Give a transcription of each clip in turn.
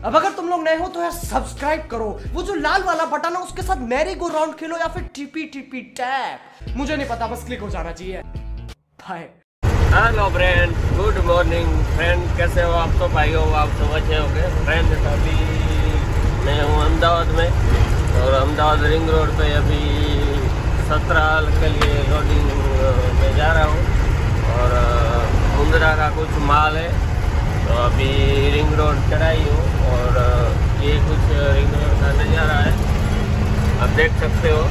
अब अगर तुम लोग नए हो तो यार सब्सक्राइब करो, वो जो लाल वाला बटन है उसके साथ मैरी गो राउंड खेलो या फिर टीपी टीपी टैप, मुझे नहीं पता, बस क्लिक हो जाना चाहिए। Bye. Hello friend, good morning friend, कैसे हो आप? तो भाई हो, आप तो अच्छे हो गए फ्रेंड। अभी मैं हूँ अहमदाबाद में और अहमदाबाद रिंग रोड पे अभी 17 के लिए लोडिंग में जा रहा हूँ और मुंद्रा का कुछ माल है तो अभी रिंग रोड चढ़ाई हूँ और ये कुछ रिंग रोड का नज़ारा है, आप देख सकते हो।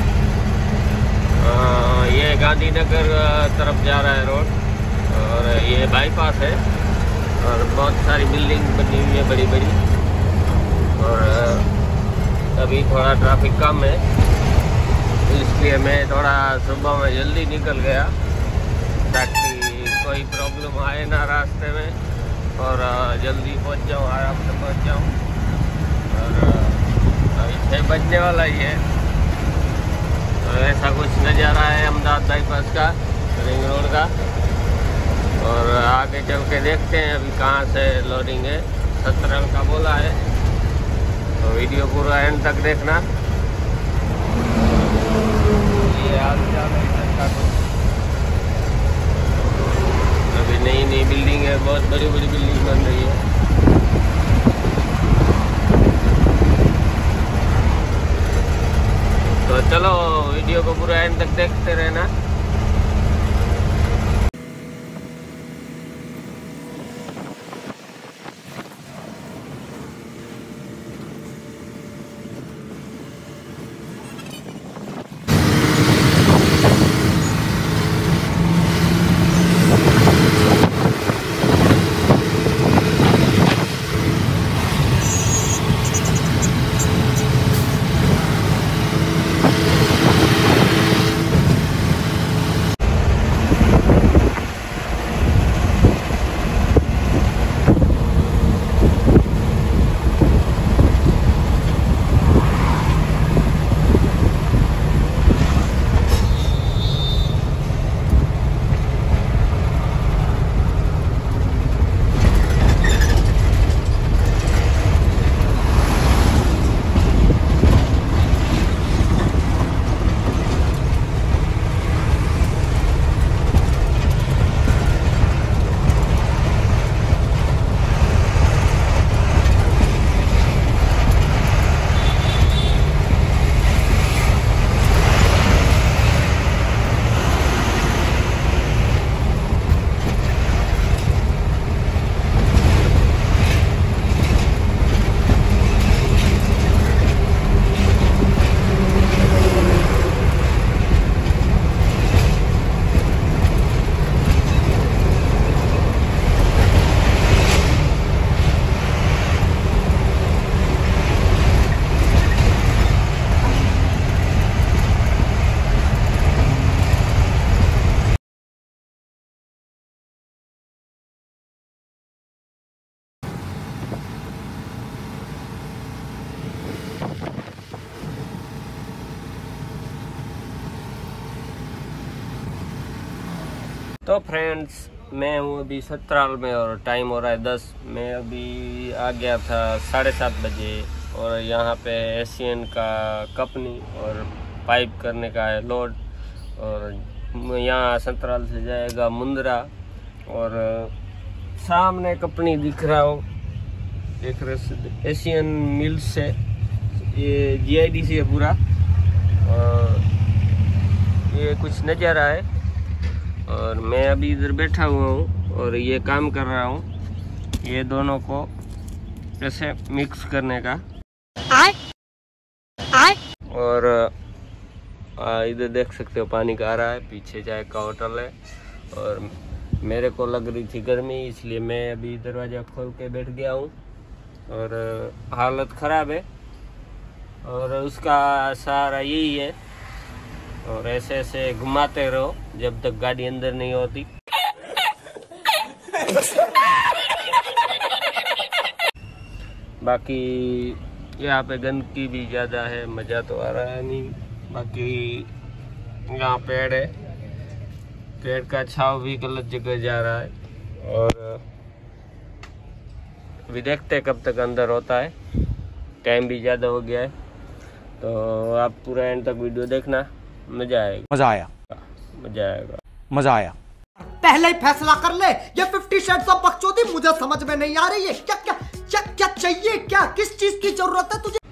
ये गांधीनगर तरफ जा रहा है रोड और ये बाईपास है और बहुत सारी बिल्डिंग बनी हुई है बड़ी बड़ी और अभी थोड़ा ट्रैफिक कम है, इसलिए मैं थोड़ा सुबह में जल्दी निकल गया ताकि कोई प्रॉब्लम आए ना रास्ते में और जल्दी पहुंच जाऊँ, आराम से पहुंच जाऊँ। और अभी 6 बजने वाला ही है तो ऐसा कुछ नज़ारा है अहमदाबाद बाईपास का, रिंग रोड का। और आगे चल के देखते हैं अभी कहाँ से लोडिंग है। 17 का बोला है तो वीडियो पूरा एंड तक देखना। ये अभी नई बिल्डिंग है, बहुत बड़ी बड़ी बिल्डिंग बन रही है। तो चलो वीडियो को पूरा एंड तक देखते रहना। तो फ्रेंड्स, मैं हूँ अभी 17 में और टाइम हो रहा है 10। मैं अभी आ गया था 7:30 बजे और यहाँ पे एशियन का कंपनी और पाइप करने का है लोड और यहाँ 17 से जाएगा मुंद्रा और सामने कंपनी दिख रहा हो, देख रहे एशियन मिल्स से, ये GIDC है पूरा और ये कुछ नज़ारा है। और मैं अभी इधर बैठा हुआ हूँ और ये काम कर रहा हूँ ये दोनों को ऐसे मिक्स करने का। और इधर देख सकते हो पानी का आ रहा है, पीछे चाय का होटल है और मेरे को लग रही थी गर्मी, इसलिए मैं अभी दरवाज़ा खोल के बैठ गया हूँ और हालत ख़राब है और उसका सहारा यही है और ऐसे ऐसे घुमाते रहो जब तक गाड़ी अंदर नहीं होती। बाकी यहाँ पे गंदगी भी ज़्यादा है, मज़ा तो आ रहा है नहीं। बाकी यहाँ पेड़ है, पेड़ का छाव भी गलत जगह जा रहा है और अभी देखते हैं कब तक अंदर होता है, टाइम भी ज़्यादा हो गया है। तो आप पूरा एंड तक वीडियो देखना, मज़ा आएगा। मजा आया, मज़ा आएगा, मजा आया। पहले ही फैसला कर ले, ये 50 शेड्स ऑफ बकचोदी मुझे समझ में नहीं आ रही है। क्या क्या क्या क्या चाहिए, क्या किस चीज की जरूरत है तुझे?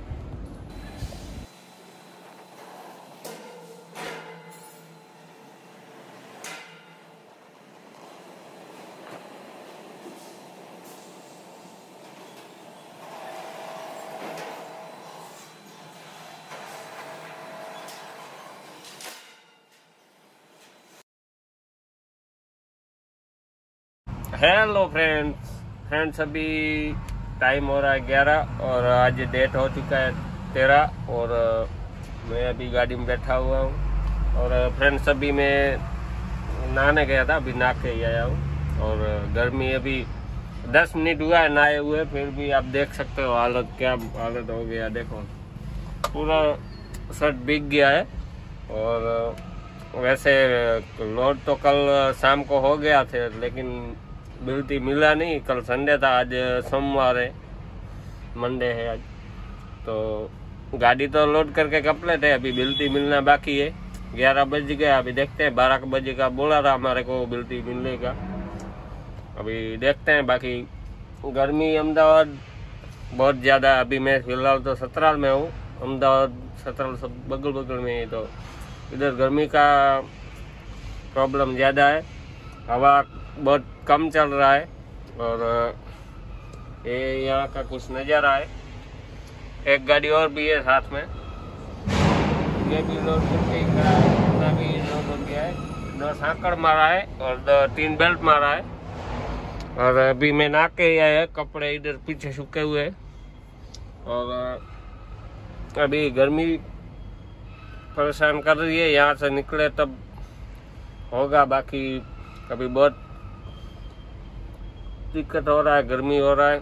हेलो फ्रेंड्स, अभी टाइम हो रहा है 11 और आज डेट हो चुका है 13 और मैं अभी गाड़ी में बैठा हुआ हूँ। और फ्रेंड्स अभी मैं नहाने गया था, अभी नहा के ही आया हूँ। और गर्मी अभी 10 मिनट हुआ है नहाए हुए, फिर भी आप देख सकते हो हालत, क्या हालत हो गया। देखो पूरा शर्ट भीग गया है। और वैसे लोड तो कल शाम को हो गया थे, लेकिन बिल्टी मिला नहीं। कल संडे था, आज सोमवार है, मंडे है आज। तो गाड़ी तो लोड करके कंप्लीट है, अभी बिल्टी मिलना बाकी है। 11 बज गया, अभी देखते हैं। 12 बजे का बोला था हमारे को बिल्टी मिलने का, अभी देखते हैं। बाकी गर्मी अहमदाबाद बहुत ज़्यादा, अभी मैं फिलहाल तो सतराल में हूँ। अहमदाबाद सतराल सब बगल बगल में है, तो इधर गर्मी का प्रॉब्लम ज़्यादा है। हवा बहुत कम चल रहा है और ये यहाँ का कुछ नज़ारा है। एक गाड़ी और भी है साथ में, ये भी लोड करके ही खड़ा है, इतना भी लोड हो गया है। 2 सांकड़ मारा है और 3 बेल्ट मारा है। और अभी मैं नहा के आया है, कपड़े इधर पीछे सूखे हुए हैं। और अभी गर्मी परेशान कर रही है, यहाँ से निकले तब होगा। बाकी कभी बहुत दिक्कत हो रहा है, गर्मी हो रहा है,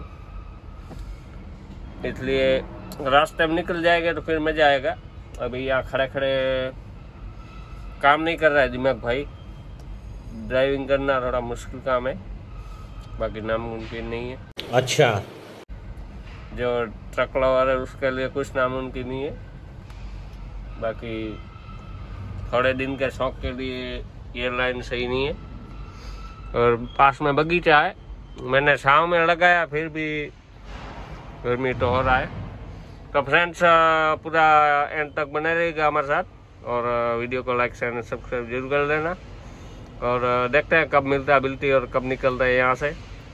इसलिए रास्ते में निकल जाएंगे तो फिर मजा आएगा। अभी यहाँ खड़े खड़े काम नहीं कर रहा है दिमाग भाई। ड्राइविंग करना थोड़ा मुश्किल काम है, बाकी नामुमकिन नहीं है। अच्छा, जो ट्रक लगा रहे उसके लिए कुछ नामुमकिन नहीं है। बाकी थोड़े दिन के शौक के लिए ये लाइन सही नहीं है। और पास में बगीचा है, मैंने शाम में लगाया, फिर भी गर्मी तो हो रहा है। तो फ्रेंड्स पूरा एंड तक बने रहेगा हमारे साथ और वीडियो को लाइक शेयर सब्सक्राइब जरूर कर लेना। और देखते हैं कब मिलता है बिल्टी और कब निकलता है यहाँ से।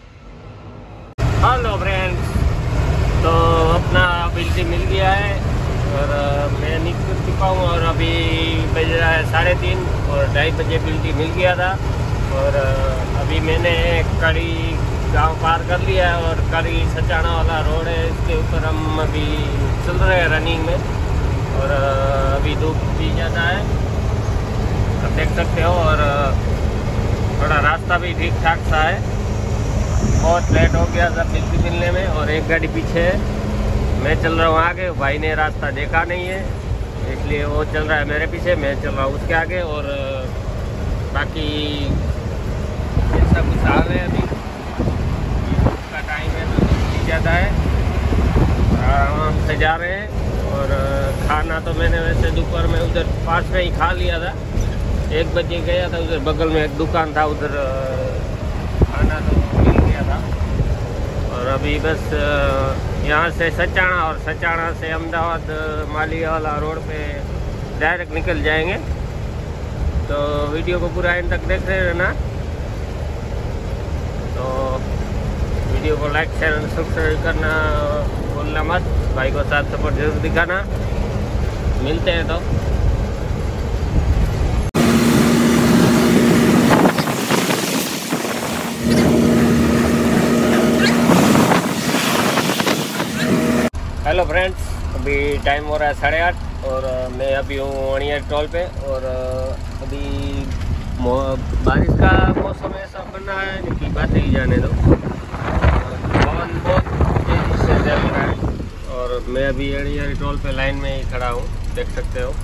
हेलो फ्रेंड्स, तो अपना बिल्टी मिल गया है और मैं निकल चुका हूँ और अभी बज रहा है 3:30 और 2:30 बजे बिल्टी मिल गया था। और अभी मैंने कड़ी गांव पार कर लिया है और कड़ी सचाना वाला रोड है, इसके ऊपर हम अभी चल रहे हैं रनिंग में। और अभी धूप भी ज़्यादा है, आप देख सकते हो। और थोड़ा रास्ता भी ठीक ठाक सा है, बहुत लेट हो गया था बिल्टी मिलने में। और एक गाड़ी पीछे है, मैं चल रहा हूँ आगे, भाई ने रास्ता देखा नहीं है इसलिए वो चल रहा है मेरे पीछे, मैं चल रहा हूँ उसके आगे। और बाकी ऐसा कुछ हाल है। अभी का टाइम है तो बहुत ज़्यादा है, आराम से जा रहे हैं। और खाना तो मैंने वैसे दोपहर में उधर पास में ही खा लिया था, 1 बजे गया था, उधर बगल में एक दुकान था, उधर खाना तो मिल गया था। और अभी बस यहाँ से सचाना और सचाना से अहमदाबाद मालिया वाला रोड पे डायरेक्ट निकल जाएंगे। तो वीडियो को पूरा एंड तक देख रहे रहना। तो वीडियो को लाइक शेयर और सब्सक्राइब करना भूलना मत, भाई को साथ सपोर्ट जरूर दिखाना। मिलते हैं तो। हेलो फ्रेंड्स, अभी टाइम हो रहा है 8:30 और मैं अभी हूँ अणियार टोल पे। और अभी बारिश का मौसम ऐसा बना है कि बात ही जाने दो, पवन बहुत तेजी से चल रहा है। और मैं अभी अणियार टोल पे लाइन में ही खड़ा हूँ, देख सकते हो।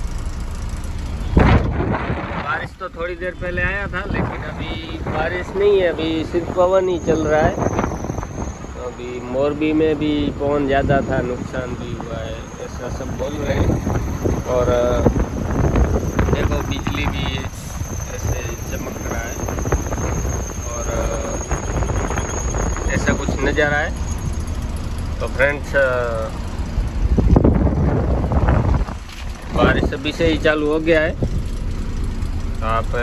बारिश तो थोड़ी देर पहले आया था, लेकिन अभी बारिश नहीं है, अभी सिर्फ पवन ही चल रहा है। अभी मोरबी में भी पवन ज़्यादा था, नुकसान भी हुआ है, ऐसा सब बोल रहे हैं। और देखो बिजली भी ऐसे चमक रहा है और ऐसा कुछ नज़ारा है। तो फ्रेंड्स बारिश अभी से ही चालू हो गया है, तो आप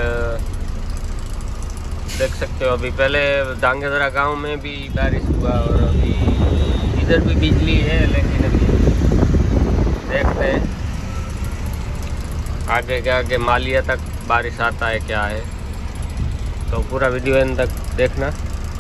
देख सकते हो। अभी पहले डांगेदरा गांव में भी बारिश हुआ और अभी इधर भी बिजली है, लेकिन अभी देखते हैं आगे के आगे मालिया तक बारिश आता है क्या है। तो पूरा वीडियो एंड तक देखना।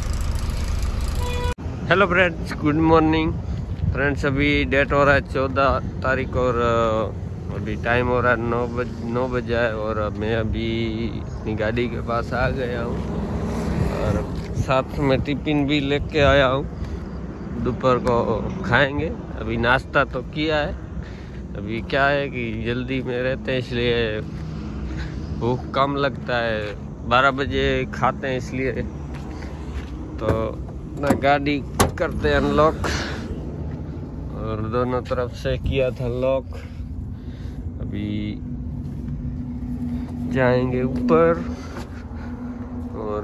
Hello friends, good morning friends. अभी डेट हो रहा है 14 तारीख और अभी टाइम हो रहा है 9 बजे है और मैं अभी अपनी गाड़ी के पास आ गया हूँ और साथ में टिफिन भी लेके आया हूँ। दोपहर को खाएंगे। अभी नाश्ता तो किया है, अभी क्या है कि जल्दी में रहते हैं इसलिए भूख कम लगता है, 12 बजे खाते हैं इसलिए। तो ना गाड़ी करते अनलॉक और दोनों तरफ से किया था लॉक। अभी जाएंगे ऊपर और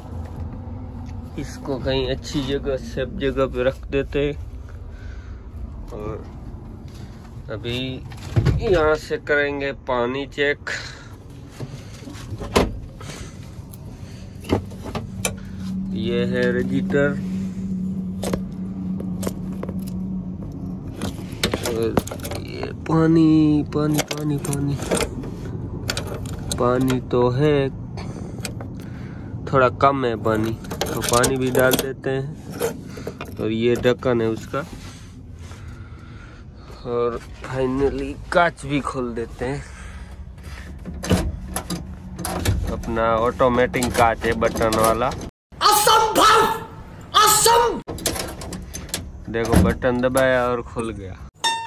इसको कहीं अच्छी जगह सेफ जगह पे रख देते। और अभी यहाँ से करेंगे पानी चेक। ये है रजिस्टर और ये पानी पानी पानी पानी पानी तो है, थोड़ा कम है पानी, तो पानी भी डाल देते हैं। और ये ढक्कन है उसका। और फाइनली कांच भी खोल देते हैं। अपना ऑटोमेटिक कांच है बटन वाला। असंभव! देखो बटन दबाया और खुल गया।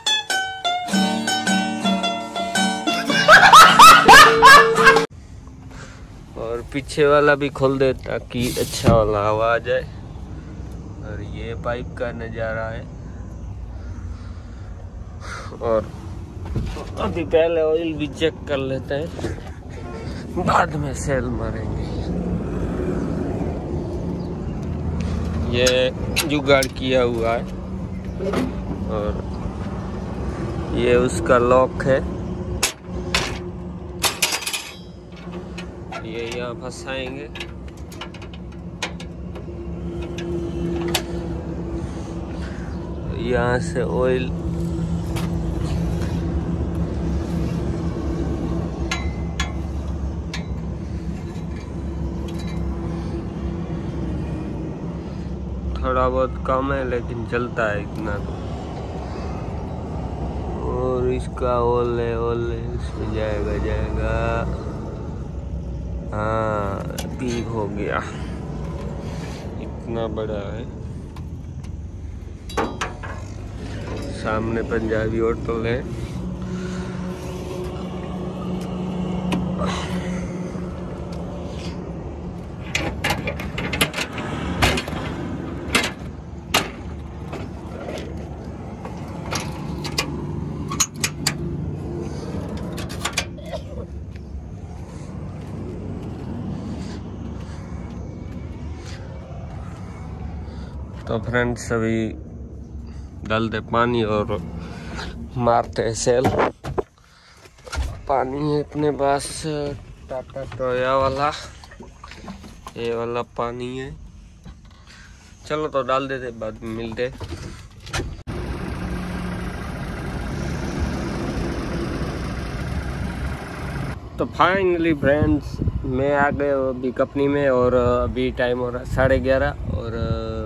और पीछे वाला भी खोल दे ताकि अच्छा वाला हवा आ जाए। और ये पाइप का नज़ारा है। और अभी पहले ऑयल भी चेक कर लेते हैं, बाद में सेल मारेंगे। ये जुगाड़ किया हुआ है और ये उसका लॉक है। ये यहाँ फंसाएंगे। यहाँ से ऑयल थोड़ा बहुत कम है लेकिन चलता है इतना तो। और इसका ऑयल है इसमें जाएगा। हाँ ठीक हो गया, इतना बड़ा है। सामने पंजाबी होटल है। तो फ्रेंड्स अभी डालते पानी और मारते हैं सेल। पानी है अपने पास टाटा टोया वाला, ये वाला पानी है। चलो तो डाल देते, बाद में मिलते। तो फाइनली फ्रेंड्स मैं आ गए अभी कंपनी में और अभी टाइम हो रहा है 11:30 और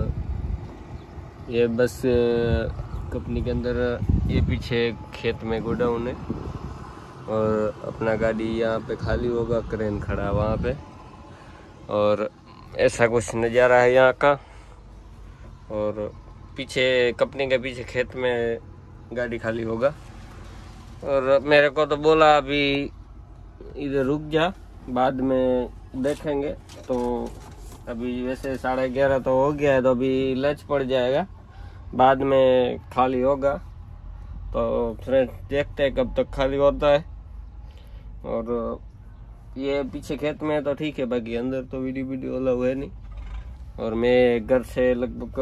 ये बस कंपनी के अंदर ये पीछे खेत में गोडाउन है और अपना गाड़ी यहाँ पे खाली होगा, क्रेन खड़ा वहाँ पे। और ऐसा कुछ नज़ारा है यहाँ का। और पीछे कंपनी के पीछे खेत में गाड़ी खाली होगा। और मेरे को तो बोला अभी इधर रुक जा, बाद में देखेंगे। तो अभी वैसे 11:30 तो हो गया है, तो अभी लंच पड़ जाएगा, बाद में खाली होगा। तो फ्रेंड्स देखते हैं कब तक खाली होता है। और ये पीछे खेत में तो ठीक है, बाकी अंदर तो वीडियो अलाउ है नहीं। और मैं घर से लगभग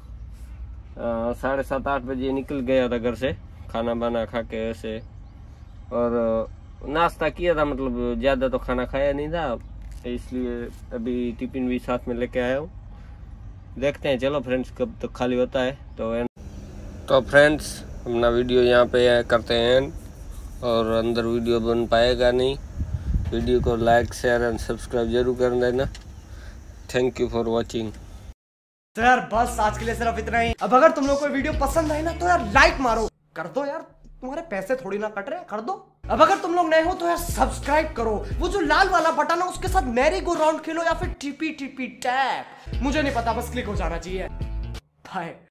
7:30-8 बजे निकल गया था घर से, खाना बाना खा के ऐसे, और नाश्ता किया था, मतलब ज़्यादा तो खाना खाया नहीं था, इसलिए अभी टिफिन भी साथ में लेके आया हूँ। देखते हैं चलो फ्रेंड्स कब तक खाली होता है। तो फ्रेंड्स अपना वीडियो यहाँ पे करते हैं, और अंदर वीडियो बन पाएगा नहीं। वीडियो को लाइक शेयर एंड सब्सक्राइब जरूर कर देना। Thank you for watching. तो यार बस आज के लिए सिर्फ इतना ही। अब अगर तुम लोग को वीडियो पसंद आई ना तो यार लाइक मारो, कर दो यार, तुम्हारे पैसे थोड़ी ना कट रहे, कर दो। अब अगर तुम लोग नए हो तो यार सब्सक्राइब करो, वो जो लाल वाला बटन है उसके साथ मैरी गो राउंड खेलो या फिर टीपी टैप, मुझे नहीं पता, बस क्लिक हो जाना चाहिए। बाय।